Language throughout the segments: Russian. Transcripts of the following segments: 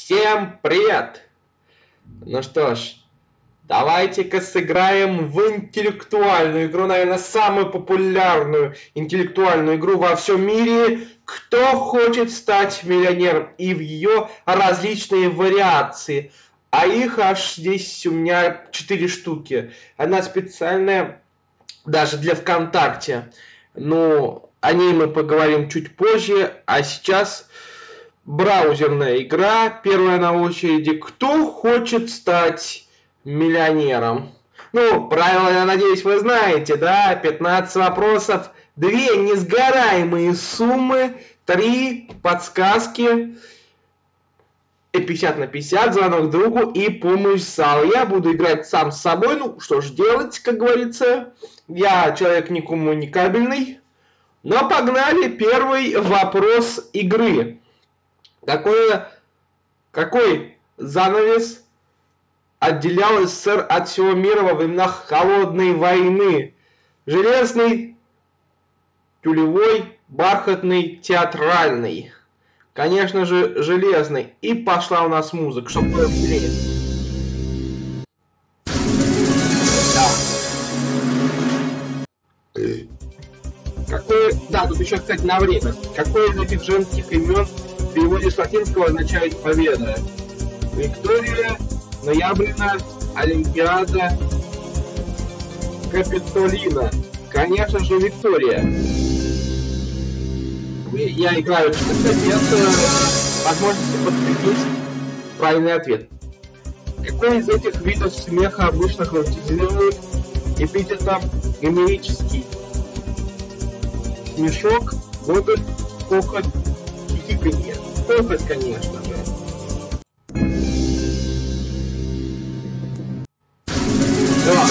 Всем привет! Ну что ж, давайте-ка сыграем в интеллектуальную игру, наверное, самую популярную интеллектуальную игру во всем мире «Кто хочет стать миллионером?» и в ее различные вариации. А их аж здесь у меня 4 штуки. Одна специальная даже для ВКонтакте. Ну, о ней мы поговорим чуть позже, а сейчас... Браузерная игра, первая на очереди. Кто хочет стать миллионером? Ну, правила, я надеюсь, вы знаете, да? 15 вопросов, 2 несгораемые суммы, 3 подсказки, и 50 на 50, звонок другу и помощь зала. Я буду играть сам с собой, ну, что ж делать, как говорится. Я человек некоммуникабельный. Но погнали, первый вопрос игры. Какой занавес отделял СССР от всего мира во времена Холодной войны? Железный, тюлевой, бархатный, театральный. Конечно же, железный. И пошла у нас музыка, чтобы было веселее. Да, тут еще, кстати, на время. Какое из этих женских имен в переводе с латинского означает победа? Виктория, Ноябрина, Олимпиада, Капитолина. Конечно же, Виктория. Я играю в без возможности подкрепить правильный ответ. Какой из этих видов смеха обычно характеризуют эпитетом гомерический? Смешок, гогот, хохот, хихиканье. Хохот, конечно же. Да.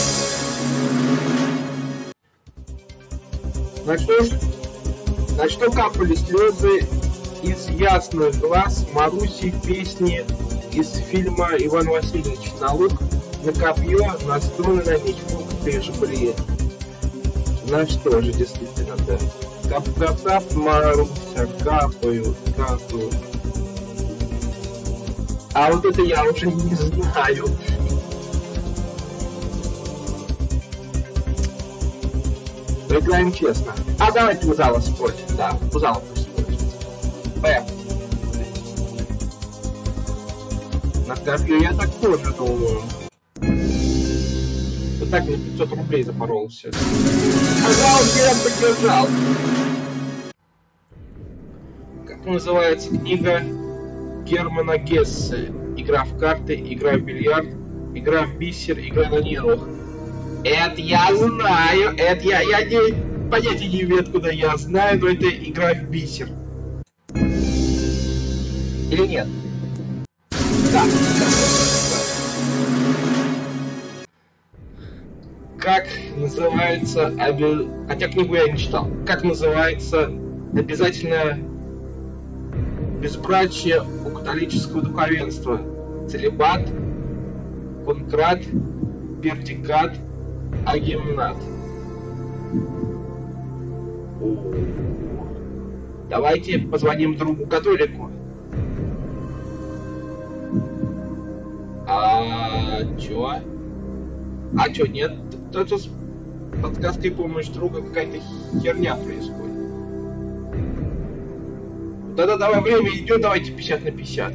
На что капали слезы из ясных глаз Маруси в песне из фильма «Иван Васильевич»? На лук, на копье, на струны, на меч. Ух ты ж, блин. На что же, действительно, да. Кап-кап-кап, Маруся, капают. А вот это я уже не знаю. Поиграем честно. А давайте у зала спросим. Да, у зала пусть спросим. Поехали. На копье я так тоже думаю. Вот так на 500 рублей запоролся. Пожалуйста, я поддержал. Как называется книга Германа Гессе? Игра в карты, игра в бильярд, игра в бисер, игра на нервах. Это я знаю, это я не понятия не имею, откуда я знаю, но это игра в бисер. Или нет? Да. Как называется, хотя книгу я не читал, как называется обязательное безбрачие у католического духовенства? Целибат, конкрат, пердикат, агимнат. Давайте позвоним другу католику. Чё, нет? Это с подсказкой помощь друга какая-то херня происходит. Тогда давай, время идет, давайте 50 на 50.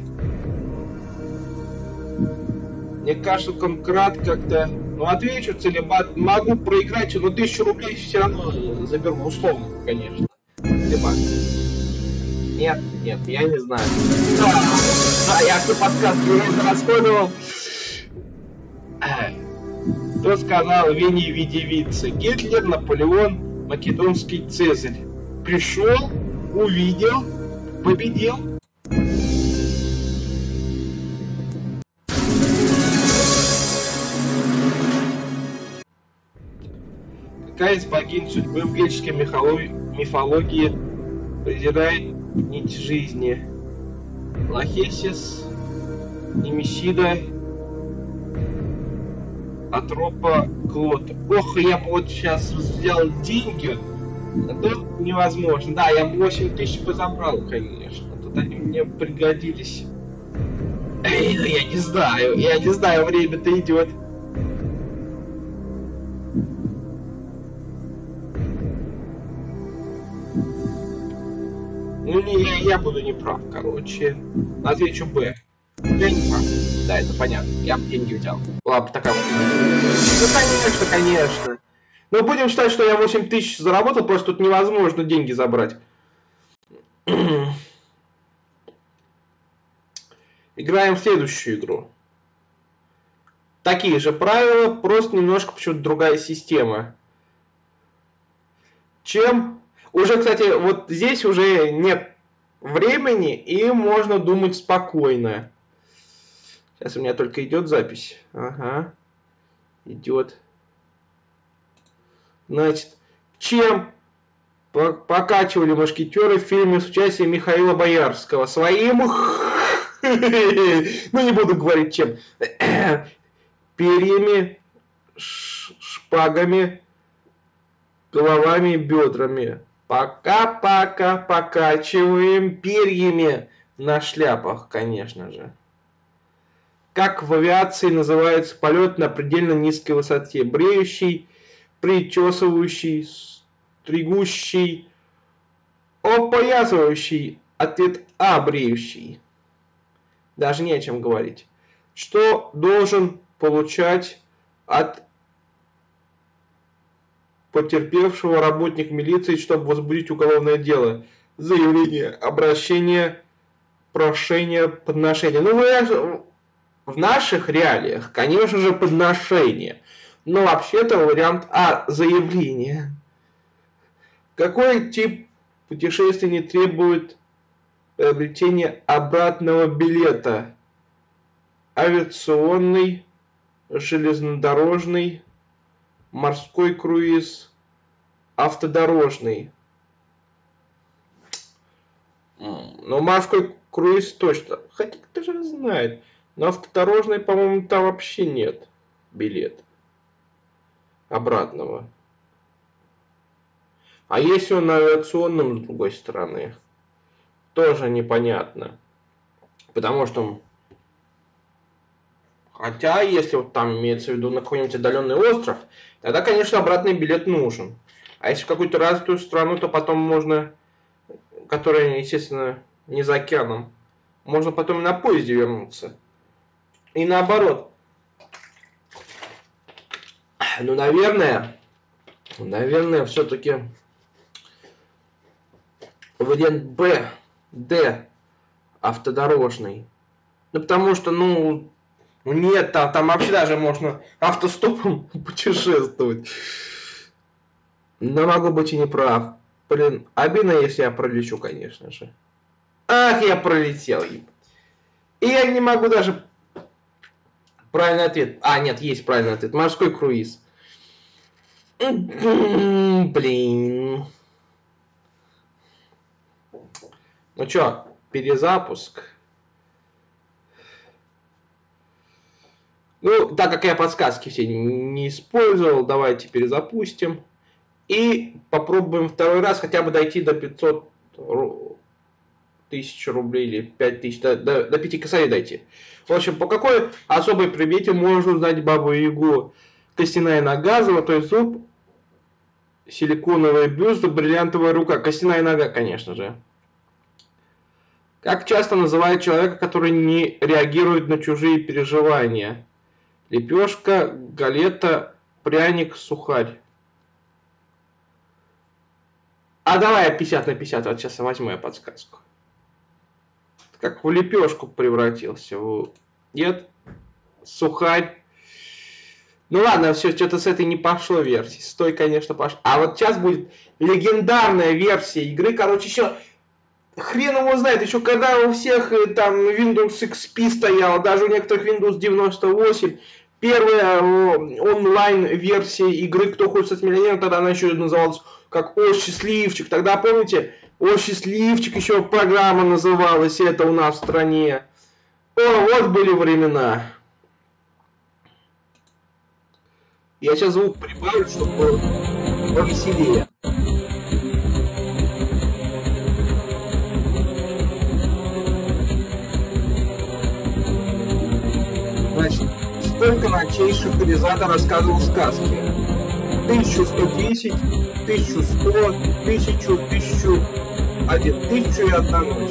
Мне кажется, конкрат как-то... Ну, отвечу, целибат. Могу проиграть, но 1000 рублей все равно заберу, условно, конечно. Целибат. Нет, я не знаю. Да, я все подсказки уже расходовал. Кто сказал Вене девице? Гитлер, Наполеон, Македонский Цезарь. Пришел, увидел, победил. Какая из богинь судьбы в греческой мифологии презирает нить жизни? Лахесис, Немесида, Атропа, Клод. Ох, я бы вот сейчас взял деньги, это невозможно. Да, я бы 8000 бы забрал, конечно. Тут они мне пригодились. я не знаю, время-то идет. Ну, я буду не прав, короче. Отвечу Б. Я не прав. Да, это понятно. Я бы деньги взял. Ладно, такая вот. Ну, конечно. Но будем считать, что я 8000 заработал, просто тут невозможно деньги забрать. Играем в следующую игру. Такие же правила, просто немножко почему-то другая система. Чем... Уже, кстати, вот здесь уже нет времени, и можно думать спокойно. Сейчас у меня только идет запись. Ага. Идет. Значит, чем покачивали мушкетеры в фильме с участием Михаила Боярского? Своим... Ну, не буду говорить чем. Перьями, шпагами, головами и бедрами. Пока-пока покачиваем перьями на шляпах, конечно же. Как в авиации называется полет на предельно низкой высоте? Бреющий, причесывающий, стригущий, опоясывающий. Ответ А, бреющий. Даже не о чем говорить. Что должен получать от потерпевшего работник милиции, чтобы возбудить уголовное дело? Заявление, обращение, прошение, подношение. Ну, в наших реалиях, конечно же, подношение. Но вообще-то вариант А, заявление. Какой тип путешествий не требует приобретения обратного билета? Авиационный, железнодорожный, морской круиз, автодорожный. Но морской круиз точно. Хотя кто же знает. Но автодорожный, по-моему, там вообще нет билета обратного. А если он на авиационном, с другой стороны, тоже непонятно. Потому что... Хотя, если вот там имеется в виду на какой-нибудь отдаленный остров, тогда, конечно, обратный билет нужен. А если в какую-то развитую страну, то потом можно, которая, естественно, не за океаном, можно потом и на поезде вернуться. И наоборот. Ну, наверное, все-таки вариант Б, Д, автодорожный. Ну, потому что, нет, там вообще даже можно автостопом путешествовать. Но могу быть и не прав. Блин, обидно, если я пролечу, конечно же. Ах, я пролетел. И я не могу даже... Правильный ответ. А, нет, есть правильный ответ. Морской круиз. Блин. Ну чё, перезапуск. Ну, так как я подсказки все не использовал, давайте перезапустим. И попробуем второй раз хотя бы дойти до 500 тысяч рублей или 5000, до 5 косарей дойти. В общем, по какой особой примете можно узнать Бабу-Ягу? Костяная нога, золотой зуб, силиконовый бюст, бриллиантовая рука. Костяная нога, конечно же. Как часто называют человека, который не реагирует на чужие переживания? Лепешка, галета, пряник, сухарь. А давай 50 на 50, вот сейчас я возьму я подсказку. Как в лепешку превратился. Нет? Сухарь. Ну ладно, все, что-то с этой не пошло версии. С той, конечно, пошло. А вот сейчас будет легендарная версия игры. Короче, еще хрен его знает. Еще когда у всех там Windows XP стоял, даже у некоторых Windows 98, первая онлайн-версия игры «Кто хочет стать миллионером», тогда она еще называлась как «О, счастливчик». Тогда, помните, «О, счастливчик» еще программа называлась, это у нас в стране. О, вот были времена. Я сейчас звук прибавлю, чтобы было повеселее. сколько ночей Шахерезада рассказывал сказки? 1110, 1100, 1000, 1001, 1001 ночь.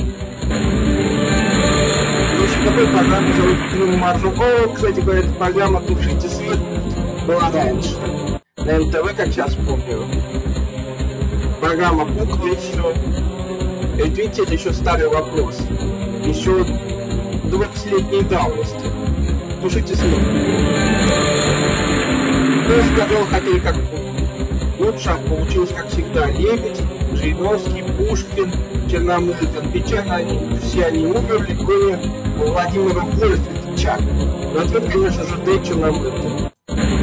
Какой программу зовут Клим Маржу? О, кстати говоря, эта программа «Тушите свет» была раньше. На НТВ, как сейчас помню. Программа «Кукла» еще. И видите, это еще старый вопрос. Еще 20-летней давности. «Тушите свет». Ну, сказал, хотели как лучше, а получилось, как всегда, Лебедь, Жириновский, Пушкин, Черномырдин, Печально, все они умерли, кроме Владимира Вольфовича. Но ответ, конечно же, Д. Черномырдин.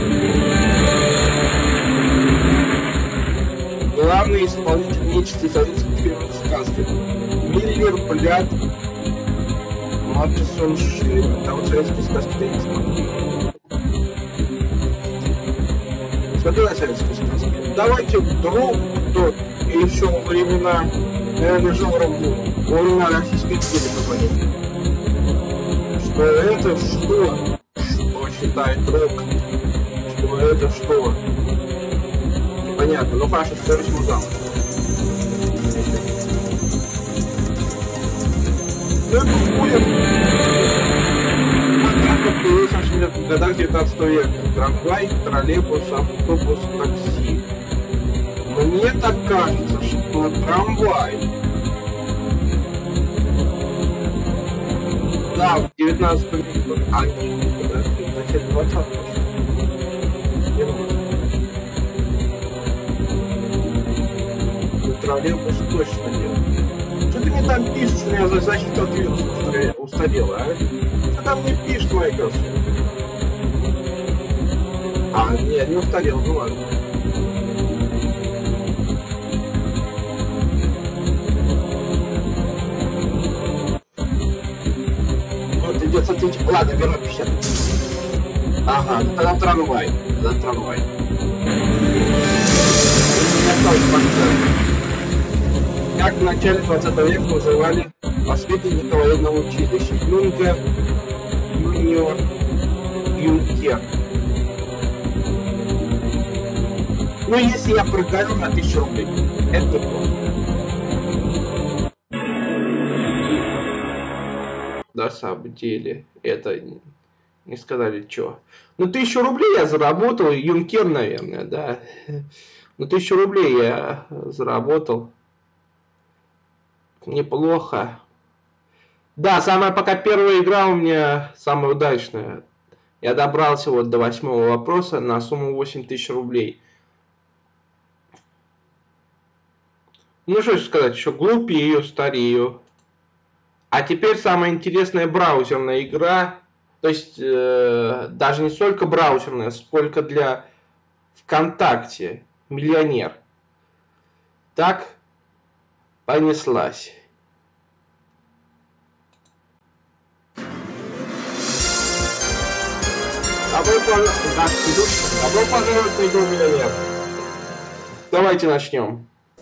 Главный исполнитель нечистой советских фильмов сказки. Миллер, Блядь, Матисон, Шиллер. Там вот советские сказки я не смотрю. Смотрела советские сказки. Давайте вдруг кто еще во времена, наверное, Жорому, во времена российской империи позвонит. Что это что? Что считает друг? Что это что? Непонятно. Ну хорошо, скажите ему завтра. Ну это будет. В 80-х годах 19 века. Трамвай, троллейбус, автобус, такси. Мне так кажется, что трамвай. Да, в 19 веке. А, нет, подожди, в начале 20-го. Не может. Ну, троллейбус точно нет. Что ты мне там пишешь, у меня защита от вируса устарела, а? Что там мне пишет, Microsoft? А, нет, не устарел, ну ладно. Вот идет ответить. Ладно, верно пищат. Ага, тогда трамвай. Тогда трамвай. Как в начале 20 века называли воспитанника военного училища? Юнга, юниор, юнкер. Ну, если я прогорю на 1000 рублей, это плохо. На самом деле, это не сказали, что. Ну, 1000 рублей я заработал, юнкер, наверное, да. Ну, 1000 рублей я заработал. Неплохо. Да, самая пока первая игра у меня самая удачная. Я добрался вот до 8-го вопроса на сумму 8000 рублей. Ну, что сказать, еще глупею, старею. А теперь самая интересная браузерная игра. То есть, даже не столько браузерная, сколько для ВКонтакте. Миллионер. Так, понеслась. Добро пожаловать в игру «Миллионер». Давайте начнем.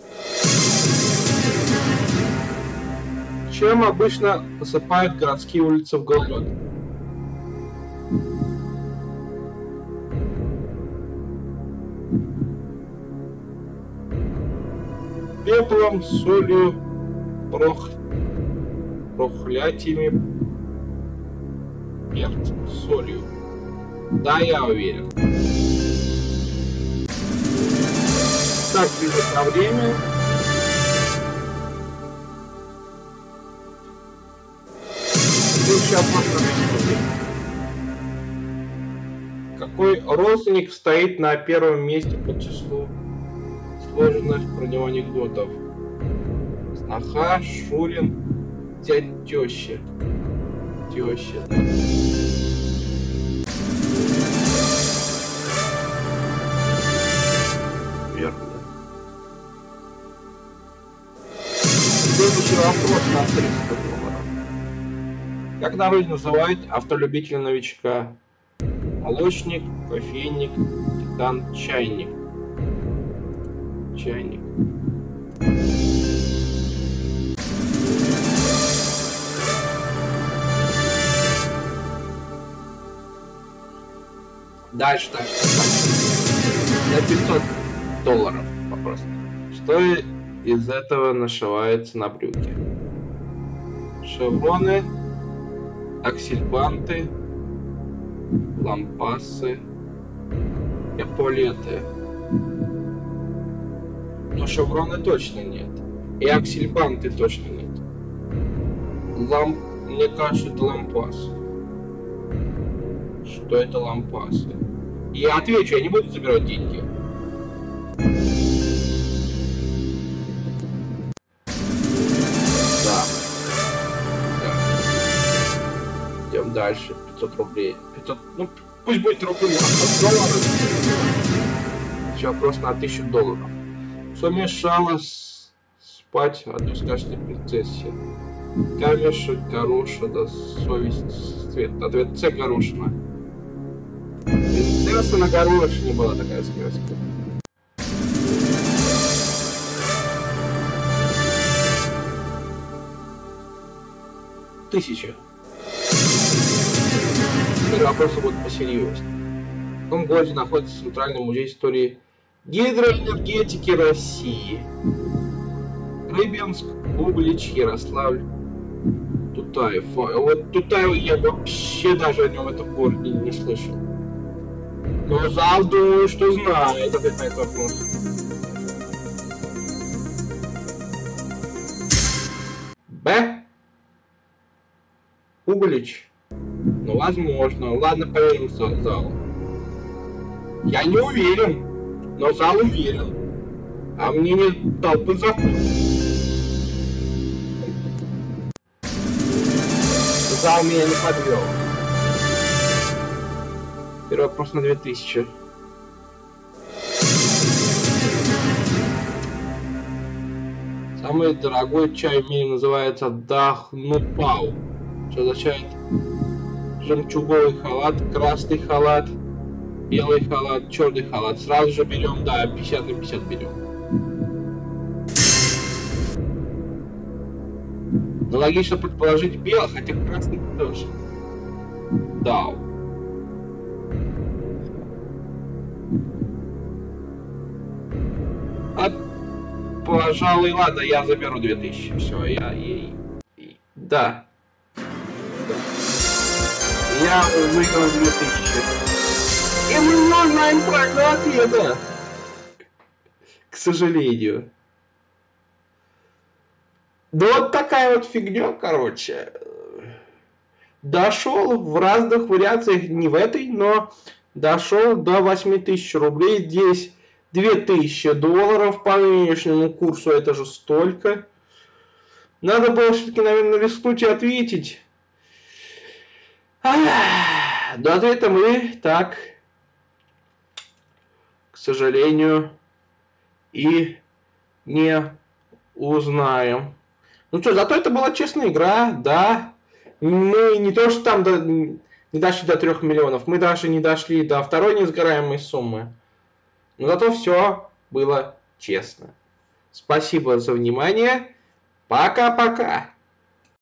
Чем обычно посыпают городские улицы в городе? Пеплом, солью, прохлятиями, перцем, солью. Да, я уверен. Так, идет на время. Какой родственник стоит на первом месте по числу сложных про него анекдотов? Сноха, Шурин, дядь теща. Теща, да. Верно. Следующий вопрос на 300 долларов. Как на Русь называют автолюбителя новичка? Молочник, кофейник, титан, чайник. Чайник. Дальше. За 500 долларов вопрос. Что из этого нашивается на брюки? Шевроны, аксельбанты, лампасы, эполеты. Но шевроны точно нет. И аксельбанты точно нет. Мне кажется, это лампасы. Что это лампасы? Я отвечу, я не буду забирать деньги. Да. Идем дальше. 500 рублей. 500, ну пусть будет рублей, а долларов. Все, просто на 1000 долларов. Что мешало спать одной сказочной принцессе? Камешек, горошина, совесть, цвет. Ответ С, горошина. Принцесса на горошине была такая сказка. Тысяча. Теперь вопросы будут посерьезнее. В каком городе находится Центральный музей истории гидроэнергетики России? Рыбинск, Углич, Ярославль, Тутаев. Вот Тутаев я вообще даже о нем в этом городе не слышал. Но зал, думаю, что знает ответ на этот вопрос. Б. Углич. Ну, возможно. Ладно, поверим залу. Я не уверен, но зал уверен. А мнение толпы закон. Зал меня не подвел. Первый вопрос на 2000. Самый дорогой чай в мире называется Дахнупал, что означает жемчуговый халат, красный халат, белый халат, черный халат. Сразу же берем, да, 50 на 50 берем. Но логично предположить белый, хотя красный тоже. Да. Пожалуй, ладно, я заберу 2000. Все, да. Я выиграл 2000. И мы не знаем правильного ответа. К сожалению. Да вот такая вот фигня, короче. Дошел в разных вариациях, не в этой, но дошел до 8000 рублей. Здесь 2000 долларов по нынешнему курсу, это же столько. Надо было все-таки, наверное, рискнуть и ответить. Но ответа мы так, к сожалению, и не узнаем. Ну что, зато это была честная игра, да. Мы не то, что там не дошли до 3 миллионов, мы даже не дошли до второй несгораемой суммы. Но зато все было честно. Спасибо за внимание. Пока-пока.